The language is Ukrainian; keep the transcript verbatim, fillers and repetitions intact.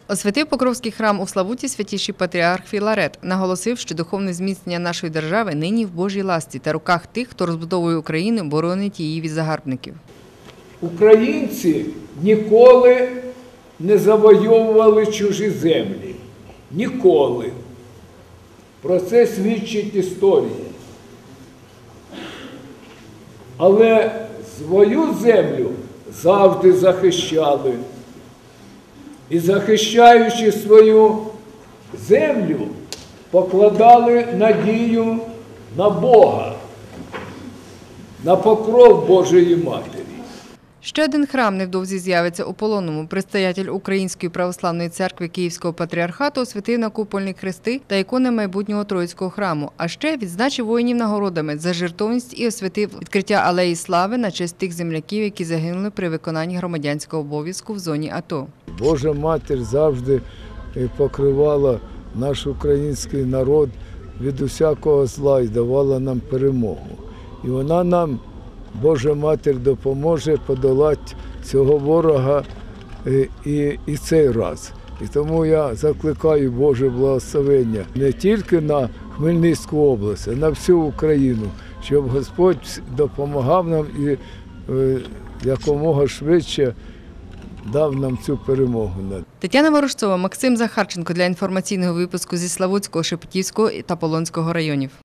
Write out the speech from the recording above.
Освятив Покровський храм у Славуті святіший патріарх Філарет. Наголосив, що духовне зміцнення нашої держави нині в Божій ласті та руках тих, хто розбудовує Україну, боронить її від загарбників. Українці ніколи не завойовували чужі землі. Ніколи. Про це свідчить історія. Але свою землю завжди захищали. І захищаючи свою землю, покладали надію на Бога, на покров Божої Матері. Ще один храм невдовзі з'явиться у Полонному. Предстоятель Української православної церкви Київського патріархату освятив на купольні хрести та ікони майбутнього Троїцького храму. А ще відзначив воїнів нагородами за жертовність і освятив відкриття алеї слави на честь тих земляків, які загинули при виконанні громадянського обов'язку в зоні АТО. Божа Матір завжди покривала наш український народ від усякого зла і давала нам перемогу. І вона нам, Божа Матір, допоможе подолати цього ворога і, і цей раз. І тому я закликаю Боже благословення не тільки на Хмельницьку область, а на всю Україну, щоб Господь допомагав нам і е, якомога швидше дав нам цю перемогу. Тетяна Ворожцова, Максим Захарченко для інформаційного випуску зі Славутського, Шепетівського та Полонського районів.